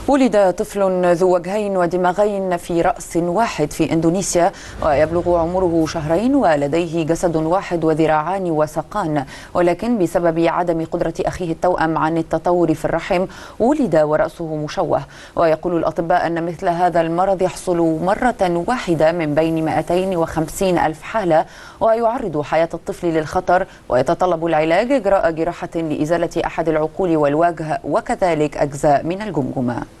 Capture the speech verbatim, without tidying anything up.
ولد طفل ذو وجهين ودماغين في رأس واحد في إندونيسيا، ويبلغ عمره شهرين ولديه جسد واحد وذراعان وساقان، ولكن بسبب عدم قدرة أخيه التوأم عن التطور في الرحم ولد ورأسه مشوه. ويقول الأطباء أن مثل هذا المرض يحصل مرة واحدة من بين مئتين وخمسين ألف حالة، ويعرض حياة الطفل للخطر، ويتطلب العلاج إجراء جراحة لإزالة أحد العقول والوجه وكذلك أجزاء من الجمجمة.